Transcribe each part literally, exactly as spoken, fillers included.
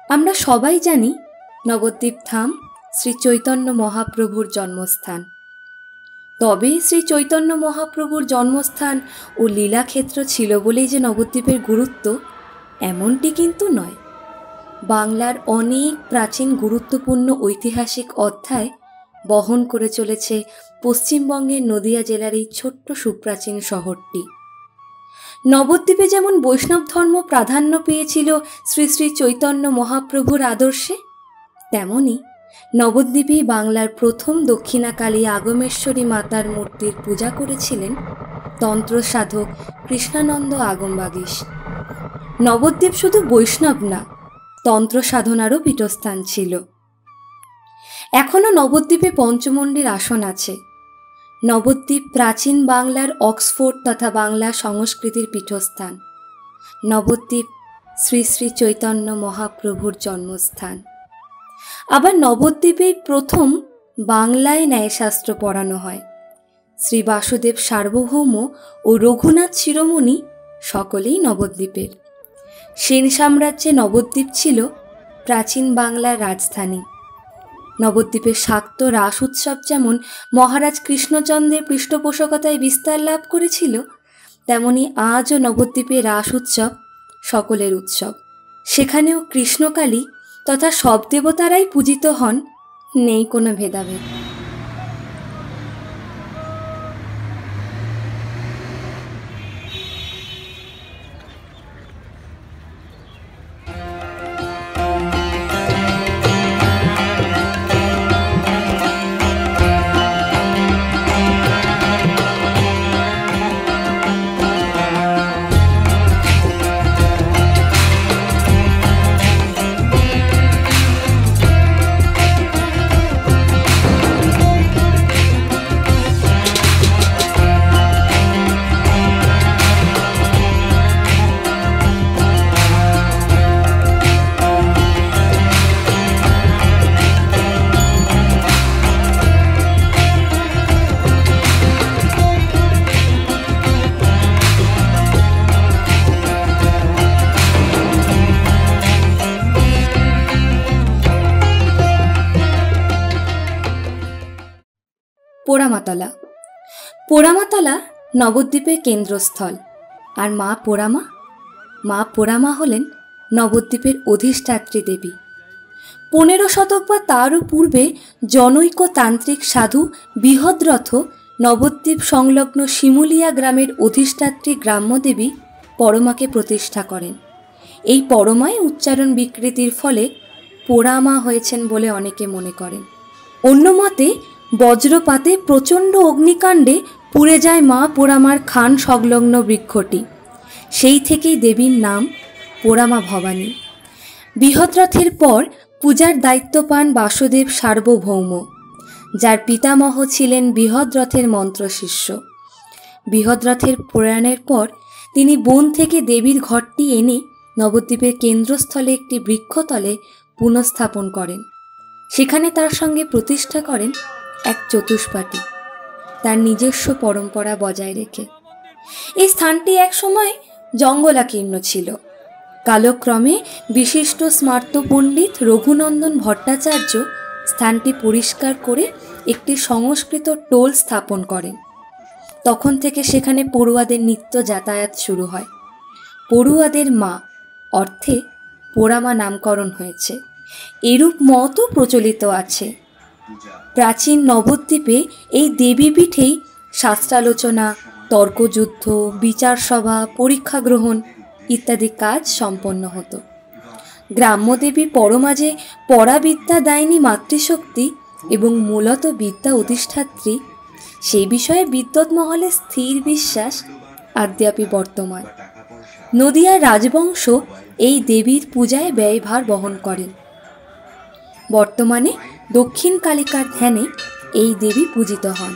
আমরা সবাই জানি নবদ্বীপ ধাম শ্রী চৈতন্য মহাপ্রভুর জন্মস্থান। তবে শ্রী চৈতন্য মহাপ্রভুর জন্মস্থান ও লীলাক্ষেত্র ছিল বলেই যে নবদ্বীপের গুরুত্ব এমনটি কিন্তু নয়। বাংলার অনেক প্রাচীন গুরুত্বপূর্ণ ঐতিহাসিক অধ্যায় বহন করে চলেছে পশ্চিমবঙ্গের নদিয়া জেলার এই ছোট্ট সুপ্রাচীন শহরটি। নবদ্বীপে যেমন বৈষ্ণব ধর্ম প্রাধান্য পেয়েছিল শ্রী শ্রী চৈতন্য মহাপ্রভুর আদর্শে, তেমনি নবদ্বীপেই বাংলার প্রথম দক্ষিণাকালী আগমেশ্বরী মাতার মূর্তির পূজা করেছিলেন তন্ত্র সাধক কৃষ্ণানন্দ আগমবাগীশ। নবদ্বীপ শুধু বৈষ্ণব না, তন্ত্র সাধনারও পীঠস্থান ছিল। এখনও নবদ্বীপে পঞ্চমন্ডির আসন আছে। নবদ্বীপ প্রাচীন বাংলার অক্সফোর্ড তথা বাংলা সংস্কৃতির পীঠস্থান। নবদ্বীপ শ্রী শ্রী চৈতন্য মহাপ্রভুর জন্মস্থান। আবার নবদ্বীপেই প্রথম বাংলায় ন্যায়শাস্ত্র পড়ানো হয়। শ্রী বাসুদেব সার্বভৌম ও রঘুনাথ শিরোমণি সকলেই নবদ্বীপের। সেন সাম্রাজ্যে নবদ্বীপ ছিল প্রাচীন বাংলার রাজধানী। নবদ্বীপের শাক্ত রাস উৎসব যেমন মহারাজ কৃষ্ণচন্দ্রের পৃষ্ঠপোষকতায় বিস্তার লাভ করেছিল, তেমনি আজও নবদ্বীপের রাস উৎসব সকলের উৎসব। সেখানেও কৃষ্ণকালী তথা সব দেবতারাই পূজিত হন, নেই কোনো ভেদাভেদ। পোড়ামাতলা। পোড়ামাতলা নবদ্বীপের কেন্দ্রস্থল। আর মা পোড়ামা মা পোড়ামা হলেন নবদ্বীপের অধিষ্ঠাত্রী দেবী। পনেরো শতক বা তারও পূর্বে জনৈক তান্ত্রিক সাধু বৃহদ্রথ নবদ্বীপ সংলগ্ন শিমুলিয়া গ্রামের অধিষ্ঠাত্রী গ্রাম্যদেবী পরমাকে প্রতিষ্ঠা করেন। এই পরমায় উচ্চারণ বিকৃতির ফলে পোড়ামা হয়েছেন বলে অনেকে মনে করেন। অন্য মতে বজ্রপাতে প্রচণ্ড অগ্নিকাণ্ডে পুড়ে যায় মা পোড়ামার খান সংলগ্ন বৃক্ষটি। সেই থেকেই দেবীর নাম পোড়ামা ভবানী। বৃহদ্রথের পর পূজার দায়িত্ব পান বাসুদেব সার্বভৌম, যার পিতামহ ছিলেন বৃহদ্রথের মন্ত্রশিষ্য। বৃহদ্রথের প্রয়াণের পর তিনি বন থেকে দেবীর ঘরটি এনে নবদ্বীপের কেন্দ্রস্থলে একটি বৃক্ষতলে পুনঃস্থাপন করেন। সেখানে তার সঙ্গে প্রতিষ্ঠা করেন এক চতুষ্পাটি, তার নিজস্ব পরম্পরা বজায় রেখে। এই স্থানটি একসময় জঙ্গলাকীর্ণ ছিল। কালক্রমে বিশিষ্ট স্মার্ত পণ্ডিত রঘুনন্দন ভট্টাচার্য স্থানটি পরিষ্কার করে একটি সংস্কৃত টোল স্থাপন করেন। তখন থেকে সেখানে পড়ুয়াদের নিত্য যাতায়াত শুরু হয়। পড়ুয়াদের মা অর্থে পোড়ামা নামকরণ হয়েছে, এরূপ মতও প্রচলিত আছে। প্রাচীন নবদ্বীপে এই দেবীপীঠেই শাস্ত্রালোচনা, তর্কযুদ্ধ, বিচার সভা, পরীক্ষা গ্রহণ ইত্যাদি কাজ সম্পন্ন হতো। গ্রাম্যদেবী পরমা যে পরাবিদ্যা দায়িনী মাতৃশক্তি এবং মূলত বিদ্যা অধিষ্ঠাত্রী, সেই বিষয়ে বিদ্বৎ মহলে স্থির বিশ্বাস আদ্যাপি বর্তমান। নদিয়ার রাজবংশ এই দেবীর পূজায় ব্যয়ভার বহন করেন। বর্তমানে দক্ষিণ কালিকার ধ্যানে এই দেবী পূজিত হন।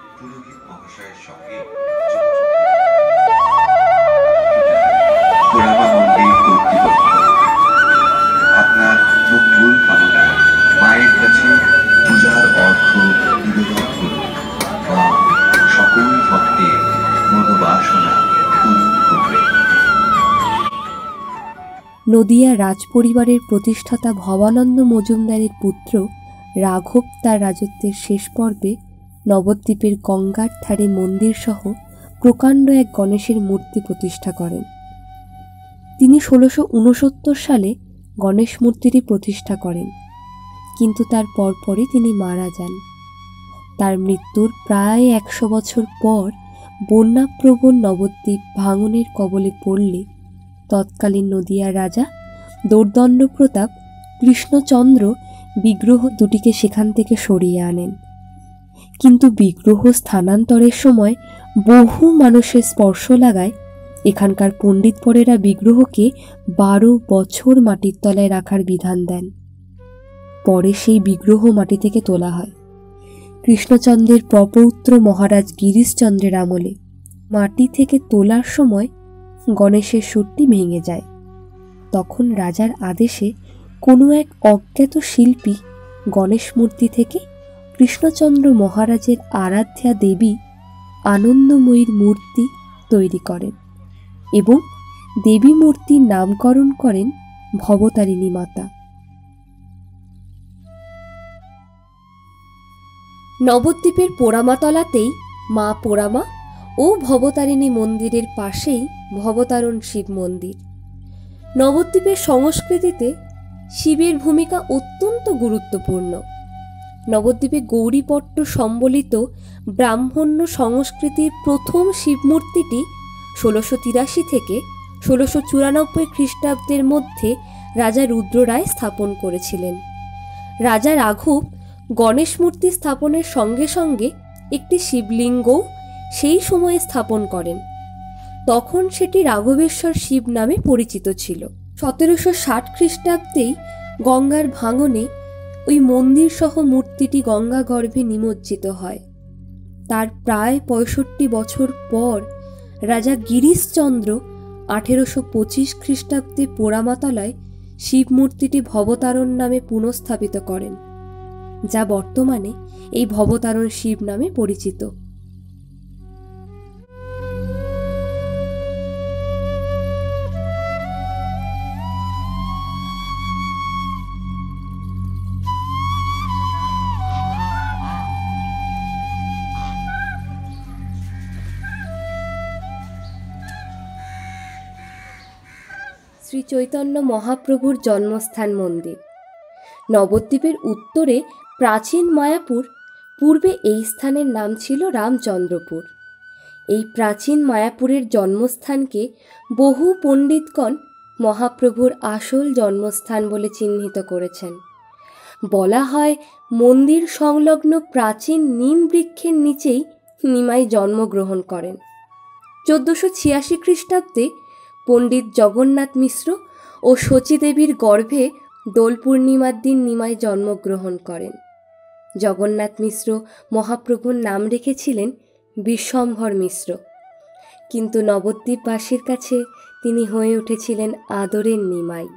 আপনার মঙ্গল কামনায় মায়ের কাছে পূজার অর্থ নিবেদন করুন। মা সকল ভক্তের মনোবাসনা পূরণ করবে। নদিয়া রাজপরিবারের প্রতিষ্ঠাতা ভবানন্দ মজুমদারের পুত্র রাঘব তার রাজত্বের শেষ পর্বে নবদ্বীপের গঙ্গার ধারে মন্দিরসহ প্রকাণ্ড এক গণেশের মূর্তি প্রতিষ্ঠা করেন। তিনি ষোলোশো উনসত্তর সালে গণেশ মূর্তিটি প্রতিষ্ঠা করেন, কিন্তু তার পরপরই তিনি মারা যান। তার মৃত্যুর প্রায় একশো বছর পর বন্যাপ্রবণ নবদ্বীপ ভাঙনের কবলে পড়লে তৎকালীন নদিয়ার রাজা দোর্দণ্ডপ্রতাপ কৃষ্ণচন্দ্র বিগ্রহ দুটিকে সেখান থেকে সরিয়ে আনেন। কিন্তু বিগ্রহ স্থানান্তরের সময় বহু মানুষের স্পর্শ লাগায় এখানকার পণ্ডিতপরেরা বিগ্রহকে বারো বছর মাটির তলায় রাখার বিধান দেন। পরে সেই বিগ্রহ মাটি থেকে তোলা হয়। কৃষ্ণচন্দ্রের প্রপৌত্র মহারাজ গিরিশচন্দ্রের আমলে মাটি থেকে তোলার সময় গণেশের সুরটি ভেঙে যায়। তখন রাজার আদেশে কোনো এক অজ্ঞাত শিল্পী গণেশ মূর্তি থেকে কৃষ্ণচন্দ্র মহারাজের আরাধ্যা দেবী আনন্দময়ীর মূর্তি তৈরি করেন এবং দেবী মূর্তির নামকরণ করেন ভবতারিণী মাতা। নবদ্বীপের পোড়ামাতলাতেই মা পোড়ামা ও ভবতারিণী মন্দিরের পাশেই ভবতারণ শিব মন্দির। নবদ্বীপের সংস্কৃতিতে শিবের ভূমিকা অত্যন্ত গুরুত্বপূর্ণ। নবদ্বীপে গৌরীপট্ট সম্বলিত ব্রাহ্মণ্য সংস্কৃতির প্রথম শিবমূর্তিটি ষোলোশো তিরাশি থেকে ষোলোশো চুরানব্বই খ্রিস্টাব্দের মধ্যে রাজা রুদ্ররায় স্থাপন করেছিলেন। রাজা রাঘব গণেশ মূর্তি স্থাপনের সঙ্গে সঙ্গে একটি শিবলিঙ্গও সেই সময়ে স্থাপন করেন। তখন সেটি রাঘবেশ্বর শিব নামে পরিচিত ছিল। সতেরোশো ষাট খ্রিস্টাব্দেই গঙ্গার ভাঙনে ওই মন্দির সহ মূর্তিটি গঙ্গা গর্ভে নিমজ্জিত হয়। তার প্রায় পঁয়ষট্টি বছর পর রাজা গিরিশচন্দ্র আঠেরোশো পঁচিশ খ্রিস্টাব্দে পোড়ামাতলায় শিব মূর্তিটি ভবতারণ নামে পুনঃস্থাপিত করেন, যা বর্তমানে এই ভবতারণ শিব নামে পরিচিত। শ্রী চৈতন্য মহাপ্রভুর জন্মস্থান মন্দির। নবদ্বীপের উত্তরে প্রাচীন মায়াপুর, পূর্বে এই স্থানের নাম ছিল রামচন্দ্রপুর। এই প্রাচীন মায়াপুরের জন্মস্থানকে বহু পণ্ডিতগণ মহাপ্রভুর আসল জন্মস্থান বলে চিহ্নিত করেছেন। বলা হয় মন্দির সংলগ্ন প্রাচীন নিম বৃক্ষের নিচেই নিমাই জন্মগ্রহণ করেন। চোদ্দোশো ছিয়াশি খ্রিস্টাব্দে পণ্ডিত জগন্নাথ মিশ্র ও শচীদেবীর গর্ভে দোল পূর্ণিমার দিন নিমাই জন্মগ্রহণ করেন। জগন্নাথ মিশ্র মহাপ্রভুর নাম রেখেছিলেন বিশ্বম্ভর মিশ্র, কিন্তু নবদ্বীপবাসীর কাছে তিনি হয়ে উঠেছিলেন আদরের নিমাই।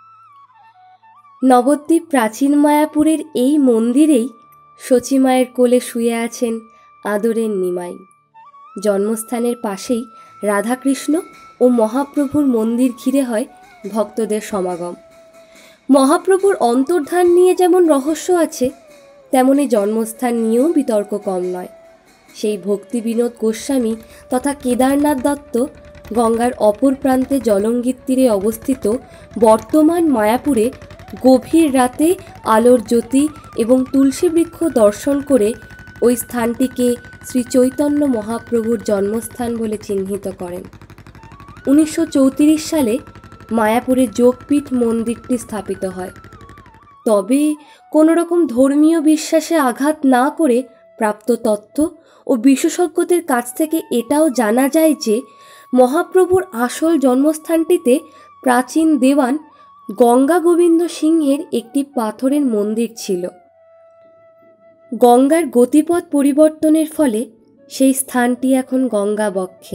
নবদ্বীপ প্রাচীন মায়াপুরের এই মন্দিরেই শচীমায়ের কোলে শুয়ে আছেন আদরের নিমাই। জন্মস্থানের পাশেই রাধাকৃষ্ণ ও মহাপ্রভুর মন্দির ঘিরে হয় ভক্তদের সমাগম। মহাপ্রভুর অন্তর্ধান নিয়ে যেমন রহস্য আছে, তেমনি জন্মস্থান নিয়েও বিতর্ক কম নয়। সেই ভক্তি বিনোদ গোস্বামী তথা কেদারনাথ দত্ত গঙ্গার অপর প্রান্তে জলঙ্গির তীরে অবস্থিত বর্তমান মায়াপুরে গভীর রাতে আলোর জ্যোতি এবং তুলসী বৃক্ষ দর্শন করে ওই স্থানটিকে শ্রী চৈতন্য মহাপ্রভুর জন্মস্থান বলে চিহ্নিত করেন। উনিশশো চৌত্রিশ সালে মায়াপুরে যোগপীঠ মন্দিরটি স্থাপিত হয়। তবে কোনো রকম ধর্মীয় বিশ্বাসে আঘাত না করে প্রাপ্ত তথ্য ও বিশেষজ্ঞদের কাছ থেকে এটাও জানা যায় যে মহাপ্রভুর আসল জন্মস্থানটিতে প্রাচীন দেওয়ান গঙ্গা গোবিন্দ সিংহের একটি পাথরের মন্দির ছিল। গঙ্গার গতিপথ পরিবর্তনের ফলে সেই স্থানটি এখন গঙ্গা বক্ষে।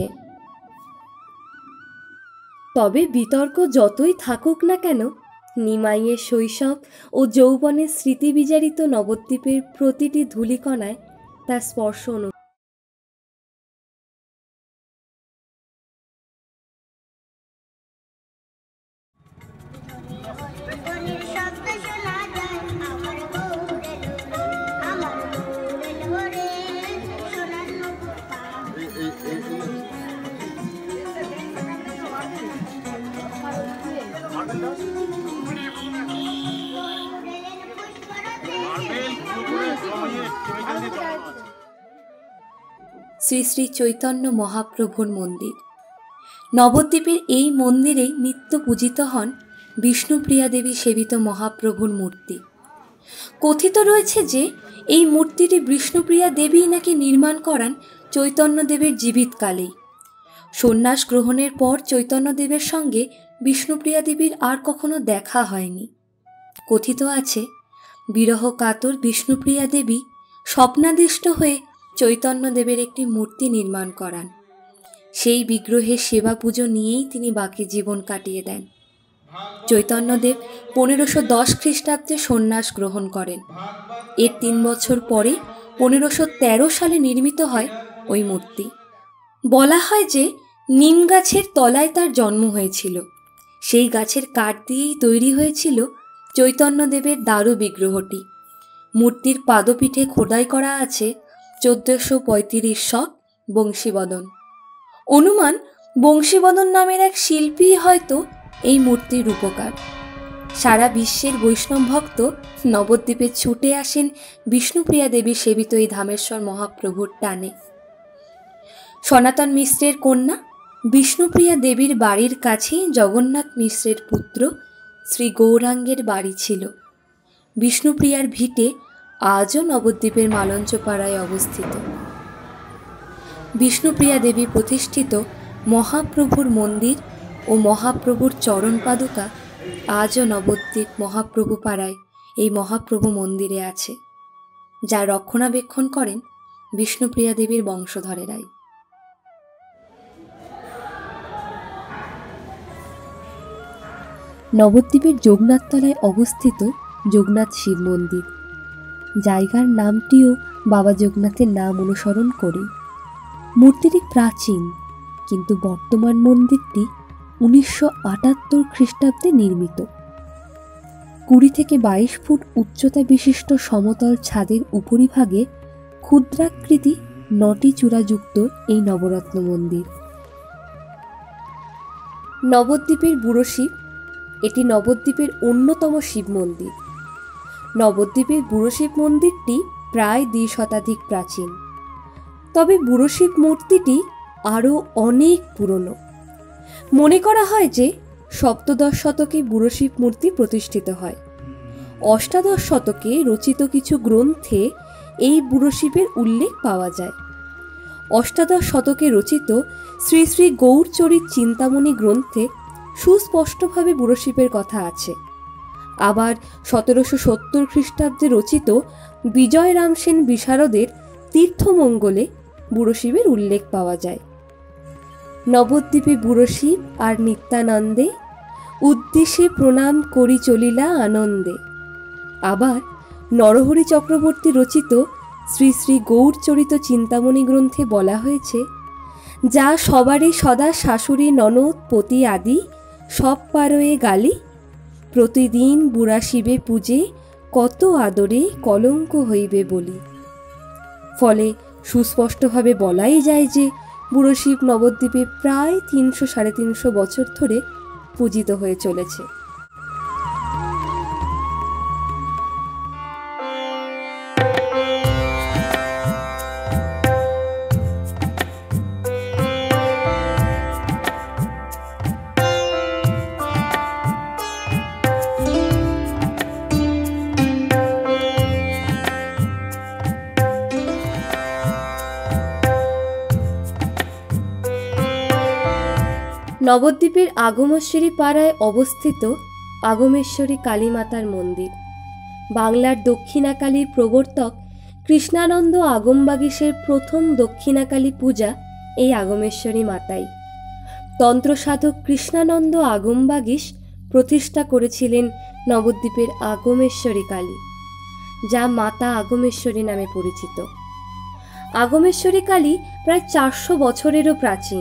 তবে বিতর্ক যতই থাকুক না কেন, নিমাইয়ের শৈশব ও যৌবনের স্মৃতি বিজারিত নবদ্বীপের প্রতিটি ধূলিকণায় তার স্পর্শ অনুভব। শ্রী শ্রী চৈতন্য মহাপ্রভুর মন্দির। নবদ্বীপের এই মন্দিরেই নিত্য পূজিত হন বিষ্ণুপ্রিয়া দেবী সেবিত মহাপ্রভুর মূর্তি। কথিত রয়েছে যে এই মূর্তিটি বিষ্ণুপ্রিয়া দেবী নাকি নির্মাণ করান চৈতন্যদেবের জীবিতকালেই। সন্ন্যাস গ্রহণের পর চৈতন্যদেবের সঙ্গে বিষ্ণুপ্রিয়া দেবীর আর কখনো দেখা হয়নি। কথিত আছে বিরহ কাতর বিষ্ণুপ্রিয়া দেবী স্বপ্নাদিষ্ট হয়ে চৈতন্যদেবের একটি মূর্তি নির্মাণ করান। সেই বিগ্রহের সেবা পুজো নিয়েই তিনি বাকি জীবন কাটিয়ে দেন। চৈতন্যদেব পনেরোশো দশ খ্রিস্টাব্দে সন্ন্যাস গ্রহণ করেন। এর তিন বছর পরে পনেরোশো তেরো সালে নির্মিত হয় ওই মূর্তি। বলা হয় যে নিম গাছের তলায় তার জন্ম হয়েছিল। সেই গাছের কাঠ দিয়েই তৈরি হয়েছিল চৈতন্যদেবের দারু বিগ্রহটি। মূর্তির পাদপীঠে খোদাই করা আছে চোদ্দশো পঁয়ত্রিশ শক বংশীবদন। অনুমান বংশীবদন নামের এক শিল্পী হয়তো এই মূর্তির রূপকার। সারা বিশ্বের বৈষ্ণব ভক্ত নবদ্বীপে ছুটে আসেন বিষ্ণুপ্রিয়া দেবী সেবিত এই ধামেশ্বর মহাপ্রভুর টানে। সনাতন মিশ্রের কন্যা বিষ্ণুপ্রিয়া দেবীর বাড়ির কাছেই জগন্নাথ মিশ্রের পুত্র শ্রী গৌরাঙ্গের বাড়ি ছিল। বিষ্ণুপ্রিয়ার ভিটে আজও নবদ্বীপের মালঞ্চপাড়ায় অবস্থিত। বিষ্ণুপ্রিয়া দেবী প্রতিষ্ঠিত মহাপ্রভুর মন্দির ও মহাপ্রভুর চরণ পাদুকা আজও নবদ্বীপ মহাপ্রভু পাড়ায় এই মহাপ্রভু মন্দিরে আছে, যা রক্ষণাবেক্ষণ করেন বিষ্ণুপ্রিয়া দেবীর বংশধরেরাই। নবদ্বীপের যোগনাথতলায় অবস্থিত যোগনাথ শিব মন্দির। জায়গার নামটিও বাবা যোগনাথের নাম অনুসরণ করে। মূর্তিটি প্রাচীন, কিন্তু বর্তমান মন্দিরটি উনিশশো আটাত্তর খ্রিস্টাব্দে নির্মিত। কুড়ি থেকে বাইশ ফুট উচ্চতা বিশিষ্ট সমতল ছাদের উপরিভাগে ক্ষুদ্রাকৃতি নটি চূড়াযুক্ত এই নবরত্ন মন্দির। নবদ্বীপের বুড়ো শিব, এটি নবদ্বীপের অন্যতম শিব মন্দির। নবদ্বীপের বুড়ো শিব মন্দিরটি প্রায় দুই শতাধিক প্রাচীন, তবে বুড়ো শিব মূর্তিটি আরও অনেক পুরনো। মনে করা হয় যে সপ্তদশ শতকে বুড়ো শিব মূর্তি প্রতিষ্ঠিত হয়। অষ্টাদশ শতকে রচিত কিছু গ্রন্থে এই বুড়ো শিবের উল্লেখ পাওয়া যায়। অষ্টাদশ শতকে রচিত শ্রী শ্রী গৌরচরিত চিন্তামণি গ্রন্থে সুস্পষ্টভাবে বুড়ো শিবের কথা আছে। আবার সতেরোশো সত্তর খ্রিস্টাব্দে রচিত বিজয় রাম সেন বিশারদের তীর্থমঙ্গলে বুড়ো শিবের উল্লেখ পাওয়া যায়। নবদ্বীপে বুড়ো শিব আর নিত্যানন্দে উদ্দেশ্যে প্রণাম করি চলিলা আনন্দে। আবার নরহরি চক্রবর্তী রচিত শ্রী শ্রী গৌরচরিত চিন্তামণি গ্রন্থে বলা হয়েছে, যা সবারই সদা শাশুড়ি ননদ পতি আদি সব পারয়ে গালি, প্রতিদিন বুড়া শিবে পূজে কত আদরে কলঙ্ক হইবে বলি। ফলে সুস্পষ্টভাবে বলাই যায় যে বুড়ো শিব নবদ্বীপে প্রায় তিনশো সাড়ে তিনশো বছর ধরে পূজিত হয়ে চলেছে। নবদ্বীপের আগমেশ্বরী পাড়ায় অবস্থিত আগমেশ্বরী কালীমাতার মন্দির। বাংলার দক্ষিণাকালীর প্রবর্তক কৃষ্ণানন্দ আগমবাগীশের প্রথম দক্ষিণাকালী পূজা এই আগমেশ্বরী মাতাই। তন্ত্রসাধক কৃষ্ণানন্দ আগমবাগীশ প্রতিষ্ঠা করেছিলেন নবদ্বীপের আগমেশ্বরী কালী, যা মাতা আগমেশ্বরী নামে পরিচিত। আগমেশ্বরী কালী প্রায় চারশো বছরেরও প্রাচীন।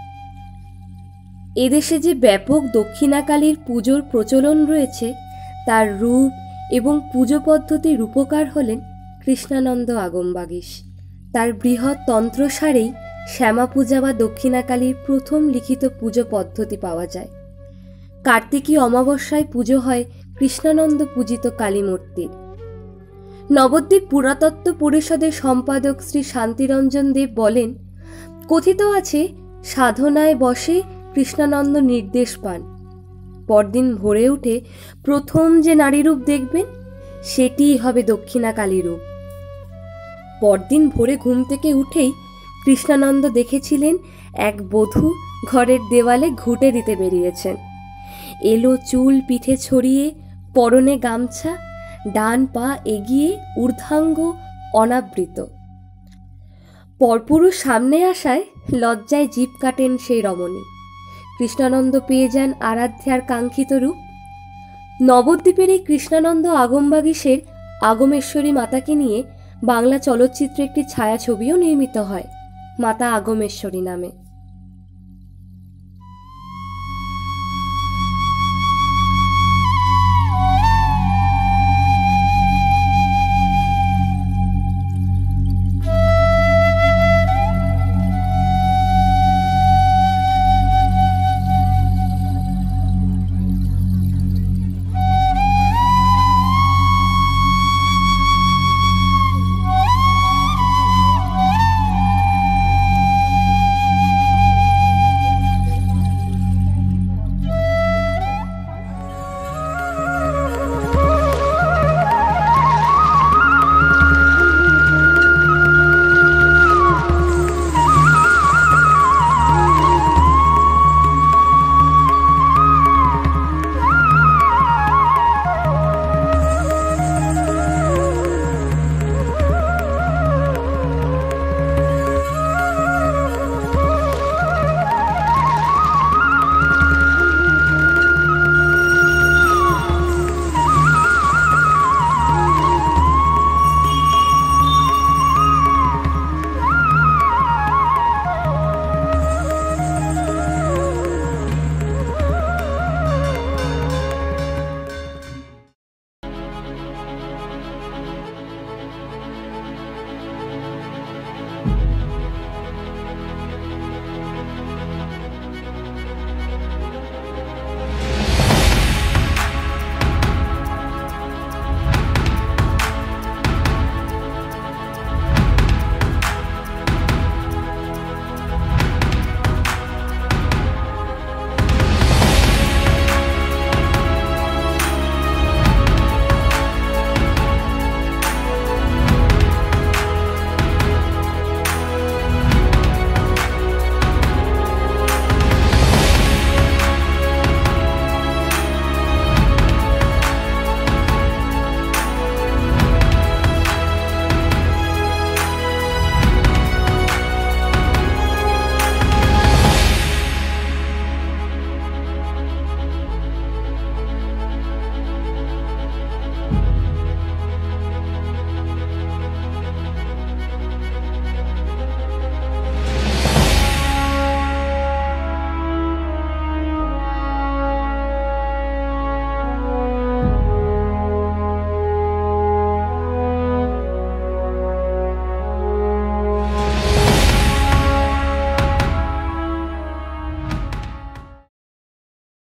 এদেশে যে ব্যাপক দক্ষিণাকালীর পুজোর প্রচলন রয়েছে, তার রূপ এবং পুজো পদ্ধতির রূপকার হলেন কৃষ্ণানন্দ আগমবাগীশ। তার বৃহৎ তন্ত্রসারেই শ্যামা পূজা বা দক্ষিণাকালীর প্রথম লিখিত পুজো পদ্ধতি পাওয়া যায়। কার্তিকী অমাবস্যায় পুজো হয় কৃষ্ণানন্দ পূজিত কালী মূর্তির। নবদ্বীপ পুরাতত্ত্ব পরিষদের সম্পাদক শ্রী শান্তিরঞ্জন দেব বলেন, কথিত আছে সাধনায় বসে কৃষ্ণানন্দ নির্দেশ পান, পরদিন ভোরে উঠে প্রথম যে নারীরূপ দেখবেন সেটিই হবে দক্ষিণাকালী রূপ। পরদিন ভোরে ঘুম থেকে উঠেই কৃষ্ণানন্দ দেখেছিলেন এক বধূ ঘরের দেওয়ালে ঘুঁটে দিতে বেরিয়েছেন। এলো চুল পিঠে ছড়িয়ে, পরনে গামছা, ডান পা এগিয়ে, ঊর্ধ্বাঙ্গ অনাবৃত। পরপুরুষ সামনে আসায় লজ্জায় জিভ কাটেন সেই রমণী। কৃষ্ণানন্দ পেয়ে যান আরাধ্যার কাঙ্ক্ষিত রূপ। নবদ্বীপের এই কৃষ্ণানন্দ আগমবাগীশের আগমেশ্বরী মাতাকে নিয়ে বাংলা চলচ্চিত্রে একটি ছায়াছবিও নির্মিত হয় মাতা আগমেশ্বরী নামে।